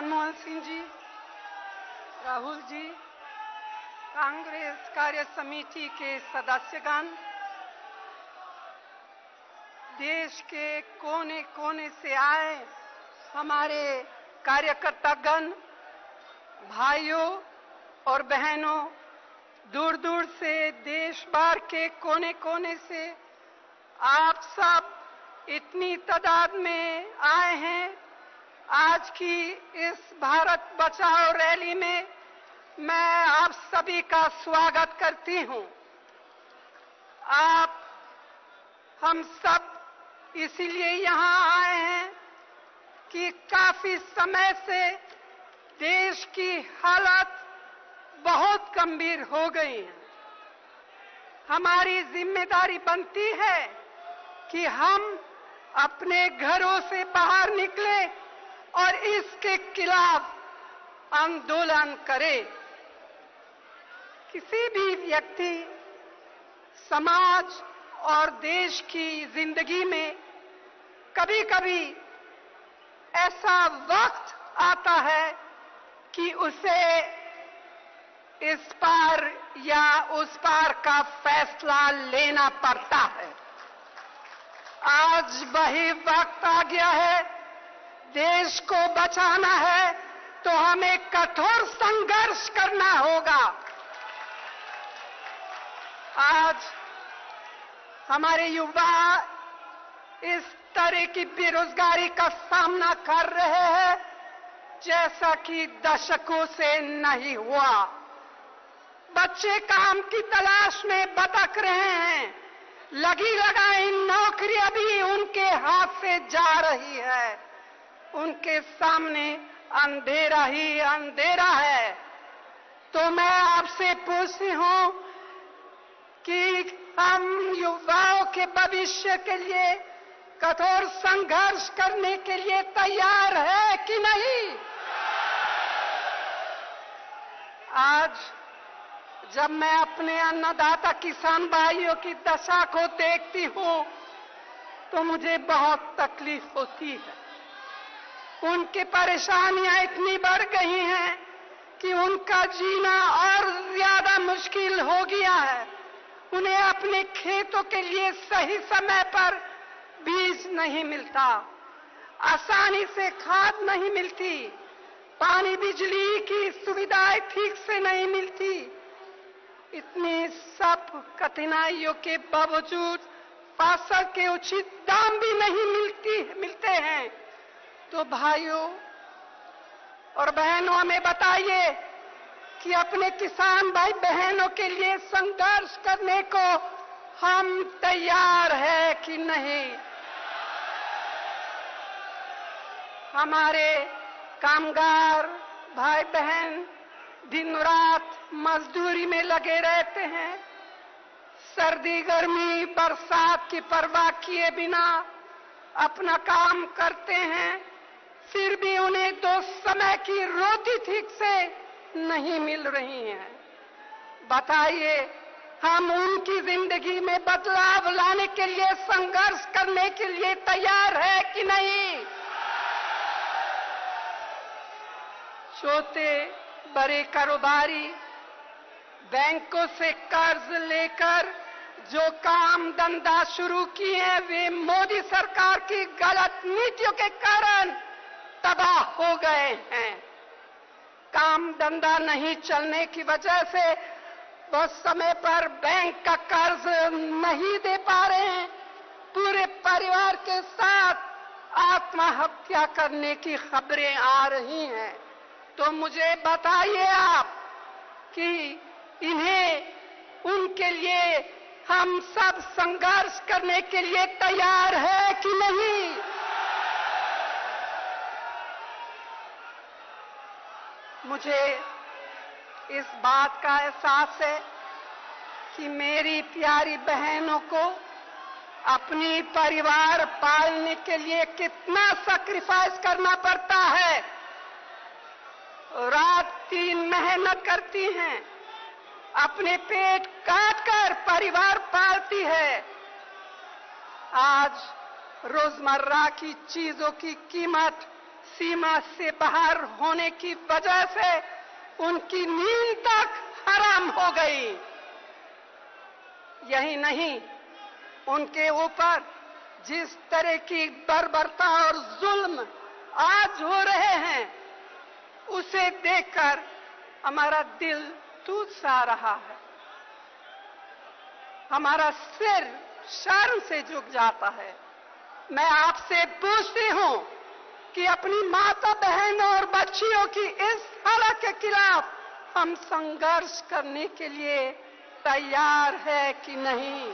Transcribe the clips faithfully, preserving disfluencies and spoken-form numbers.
मनमोहन सिंह जी, राहुल जी, कांग्रेस कार्य समिति के सदस्यगण, देश के कोने कोने से आए हमारे कार्यकर्तागण, भाइयों और बहनों, दूर दूर से देश भर के कोने कोने से आप सब इतनी तादाद में आए हैं। आज की इस भारत बचाओ रैली में मैं आप सभी का स्वागत करती हूं। आप हम सब इसीलिए यहां आए हैं कि काफी समय से देश की हालत बहुत गंभीर हो गई है। हमारी जिम्मेदारी बनती है कि हम अपने घरों से बाहर निकले और इसके खिलाफ आंदोलन करें। किसी भी व्यक्ति, समाज और देश की जिंदगी में कभी-कभी ऐसा वक्त आता है कि उसे इस पार या उस पार का फैसला लेना पड़ता है। आज वही वक्त आ गया है। देश को बचाना है तो हमें कठोर संघर्ष करना होगा। आज हमारे युवा इस तरह की बेरोजगारी का सामना कर रहे हैं जैसा कि दशकों से नहीं हुआ। बच्चे काम की तलाश में भटक रहे हैं। लगी लगाई नौकरियां भी उनके हाथ से जा रही है। उनके सामने अंधेरा ही अंधेरा है। तो मैं आपसे पूछती हूं कि हम युवाओं के भविष्य के लिए कठोर संघर्ष करने के लिए तैयार है कि नहीं? आज जब मैं अपने अन्नदाता किसान भाइयों की दशा को देखती हूं तो मुझे बहुत तकलीफ होती है। उनकी परेशानियां इतनी बढ़ गई हैं कि उनका जीना और ज्यादा मुश्किल हो गया है। उन्हें अपने खेतों के लिए सही समय पर बीज नहीं मिलता, आसानी से खाद नहीं मिलती, पानी बिजली की सुविधाएं ठीक से नहीं मिलती। इतनी सब कठिनाइयों के बावजूद फसल के उचित दाम भी नहीं मिलती मिलते हैं। तो भाइयों और बहनों, हमें बताइए कि अपने किसान भाई बहनों के लिए संघर्ष करने को हम तैयार है कि नहीं? हमारे कामगार भाई बहन दिन रात मजदूरी में लगे रहते हैं। सर्दी गर्मी बरसात की परवाह किए बिना अपना काम करते हैं। फिर भी उन्हें दो समय की रोटी ठीक से नहीं मिल रही है। बताइए, हम उनकी जिंदगी में बदलाव लाने के लिए संघर्ष करने के लिए तैयार है कि नहीं? छोटे बड़े कारोबारी बैंकों से कर्ज लेकर जो काम धंधा शुरू किए हैं, वे मोदी सरकार की गलत नीतियों के कारण तबाह हो गए हैं। काम धंधा नहीं चलने की वजह से वो समय पर बैंक का कर्ज नहीं दे पा रहे हैं। पूरे परिवार के साथ आत्महत्या करने की खबरें आ रही हैं। तो मुझे बताइए आप कि इन्हें उनके लिए हम सब संघर्ष करने के लिए तैयार है कि नहीं? मुझे इस बात का एहसास है कि मेरी प्यारी बहनों को अपनी परिवार पालने के लिए कितना सैक्रिफाइस करना पड़ता है। रात दिन मेहनत करती हैं, अपने पेट काट कर परिवार पालती है। आज रोजमर्रा की चीजों की कीमत सीमा से बाहर होने की वजह से उनकी नींद तक हराम हो गई। यही नहीं, उनके ऊपर जिस तरह की बर्बरता और जुल्म आज हो रहे हैं, उसे देखकर हमारा दिल टूट सा रहा है। हमारा सिर शर्म से झुक जाता है। मैं आपसे पूछती हूं कि अपनी माता बहन और बच्चियों की इस हालत के खिलाफ हम संघर्ष करने के लिए तैयार है कि नहीं?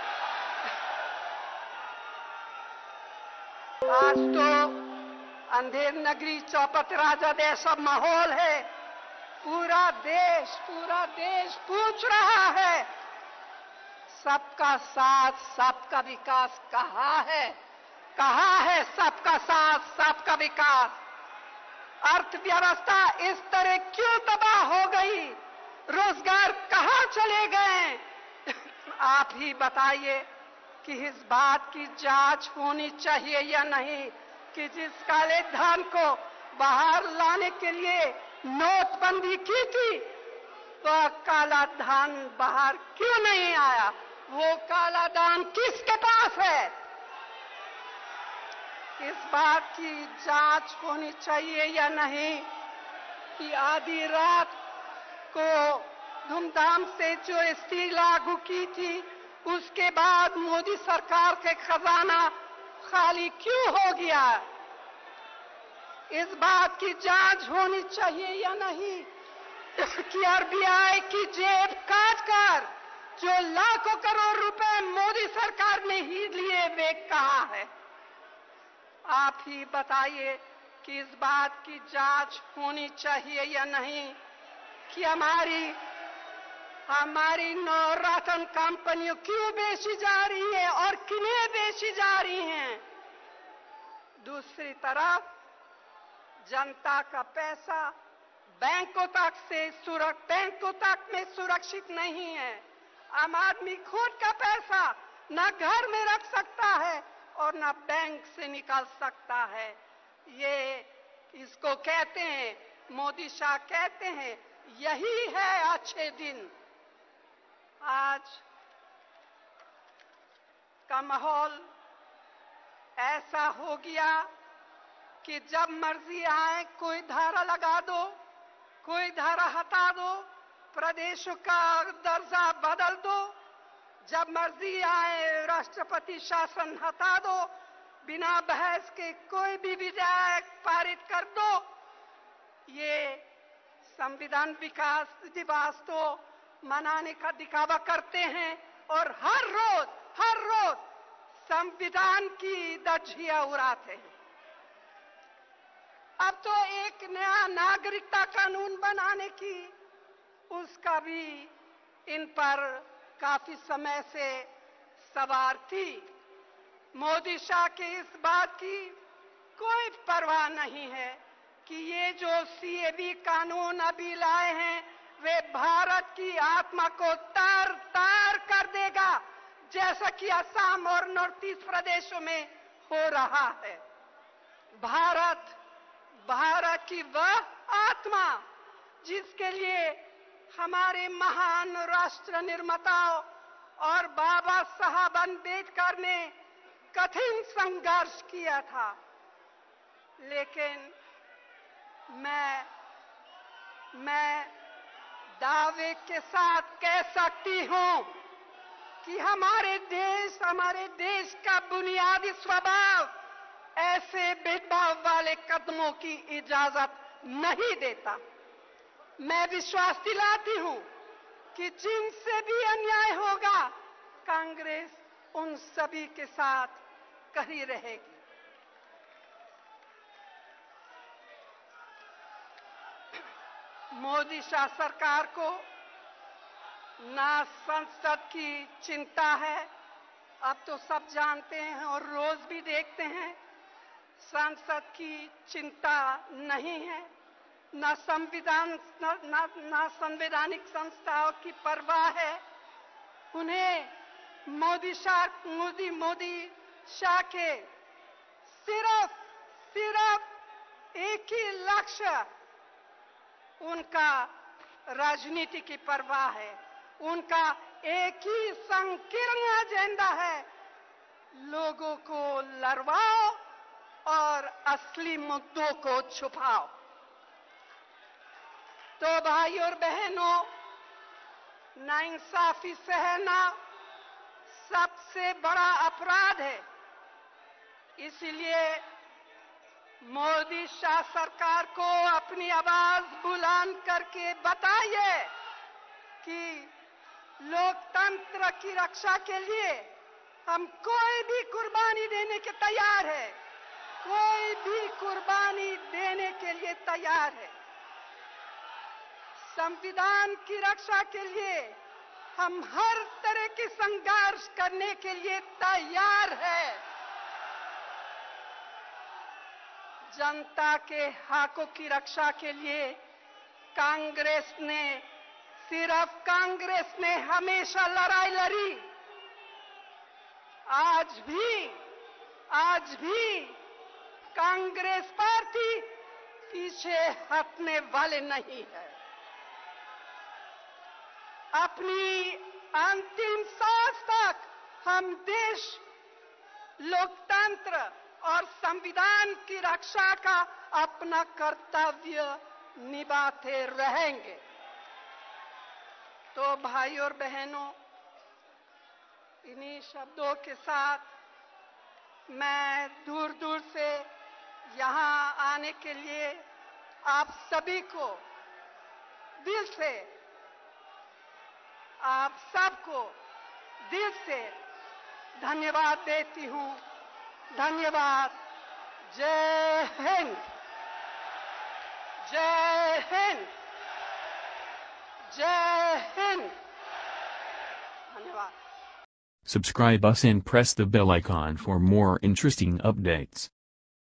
आज तो अंधेर नगरी चौपट राजा जैसा माहौल है। पूरा देश पूरा देश पूछ रहा है, सबका साथ सबका विकास कहाँ है? कहाँ है सबका साथ सबका विकास? अर्थव्यवस्था इस तरह क्यों तबाह हो गई? रोजगार कहाँ चले गए? आप ही बताइए कि इस बात की जांच होनी चाहिए या नहीं कि जिस काले धन को बाहर लाने के लिए नोटबंदी की थी, वह काला धन बाहर क्यों नहीं आया? वो काला धन किसके पास है? इस बात की जांच होनी चाहिए या नहीं कि आधी रात को धूमधाम से जो एसटी लागू की थी, उसके बाद मोदी सरकार के खजाना खाली क्यों हो गया? इस बात की जांच होनी चाहिए या नहीं कि आरबीआई की जेब काटकर जो लाखों करोड़ रुपए मोदी सरकार ने ही लिए, वे कहाँ है? आप ही बताइए कि इस बात की जांच होनी चाहिए या नहीं कि हमारी हमारी नवरत्न कंपनियों क्यों बेची जा रही है और किन्हें बेची जा रही हैं? दूसरी तरफ जनता का पैसा बैंकों तक से सुरक्षित बैंकों तक में सुरक्षित नहीं है। आम आदमी खुद का पैसा न घर में रख सकता है और न बैंक से निकाल सकता है। ये इसको कहते हैं, मोदी शाह कहते हैं, यही है अच्छे दिन। आज का माहौल ऐसा हो गया कि जब मर्जी आए कोई धारा लगा दो, कोई धारा हटा दो, प्रदेशों का दर्जा बदल दो, जब मर्जी आए राष्ट्रपति शासन हटा दो, बिना बहस के कोई भी विधेयक पारित कर दो। ये संविधान विकास दिवस तो मनाने का दिखावा करते हैं और हर रोज हर रोज संविधान की धज्जियां उड़ाते हैं। अब तो एक नया नागरिकता कानून बनाने की, उसका भी इन पर काफी समय से सवार थी। मोदी शाह के इस बात की कोई परवाह नहीं है कि ये जो सीएबी कानून अभी लाए हैं, वे भारत की आत्मा को तार तार कर देगा, जैसा कि असम और नॉर्थ ईस्ट प्रदेशों में हो रहा है। भारत भारत की वह आत्मा जिसके लिए हमारे महान राष्ट्र निर्माताओं और बाबा साहब अम्बेडकर ने कठिन संघर्ष किया था, लेकिन मैं मैं दावे के साथ कह सकती हूं कि हमारे देश हमारे देश का बुनियादी स्वभाव ऐसे भेदभाव वाले कदमों की इजाजत नहीं देता। मैं विश्वास दिलाती हूं कि जिनसे भी अन्याय होगा, कांग्रेस उन सभी के साथ खड़ी रहेगी। मोदी शाह सरकार को ना संसद की चिंता है, अब तो सब जानते हैं और रोज भी देखते हैं। संसद की चिंता नहीं है, ना संविधान ना, ना, ना संवैधानिक संस्थाओं की परवाह है। उन्हें मोदी शाह मोदी मोदी शाह के सिर्फ सिर्फ एक ही लक्ष्य, उनका राजनीति की परवाह है, उनका एक ही संकीर्ण एजेंडा है, लोगों को लड़वाओ और असली मुद्दों को छुपाओ। तो भाई और बहनों, नाइंसाफी सहना सबसे बड़ा अपराध है। इसलिए मोदी शाह सरकार को अपनी आवाज बुलंद करके बताइए कि लोकतंत्र की रक्षा के लिए हम कोई भी कुर्बानी देने के तैयार है, कोई भी कुर्बानी देने के लिए तैयार है। संविधान की रक्षा के लिए हम हर तरह की संघर्ष करने के लिए तैयार है। जनता के हकों की रक्षा के लिए कांग्रेस ने, सिर्फ कांग्रेस ने हमेशा लड़ाई लड़ी। आज भी आज भी कांग्रेस पार्टी पीछे हटने वाले नहीं है। अपनी अंतिम सांस तक हम देश, लोकतंत्र और संविधान की रक्षा का अपना कर्तव्य निभाते रहेंगे। तो भाई और बहनों, इन्हीं शब्दों के साथ मैं दूर दूर से यहाँ आने के लिए आप सभी को दिल से, आप सबको दिल से धन्यवाद देती हूँ। धन्यवाद। जय हिंद, जय हिंद, जय हिंद। धन्यवाद। Subscribe us and press the bell icon for more interesting updates.